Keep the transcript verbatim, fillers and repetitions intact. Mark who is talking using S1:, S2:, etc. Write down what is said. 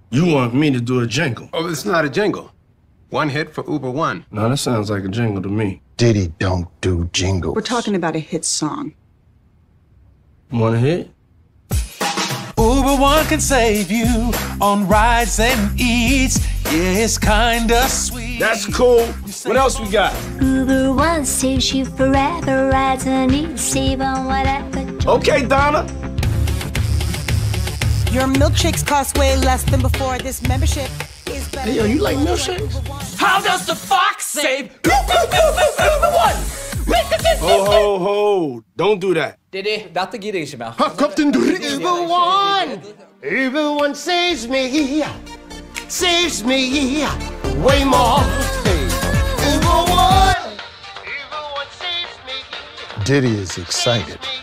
S1: You want me to do a jingle?
S2: Oh, it's not a jingle. One hit for Uber One.
S1: No, that sounds like a jingle to me.
S3: Diddy don't do jingles.
S4: We're talking about a hit song.
S1: One hit?
S5: Uber One can save you on rides and eats. Yeah, it's kinda sweet.
S1: That's cool. What else we got?
S6: Uber One saves you forever, rides and eats, save on whatever.
S1: Okay, Donna.
S7: Your milkshakes cost way less than before. This membership is better.
S1: Hey, yo, you like milkshakes?
S5: How does the fox save Uber One?
S1: Ho, ho, ho. Don't do that.
S8: Diddy, dette gidder jeg ikke mer.
S3: Uber One! Uber One saves me, saves me way more. Uber One! Uber One saves me. Diddy is excited.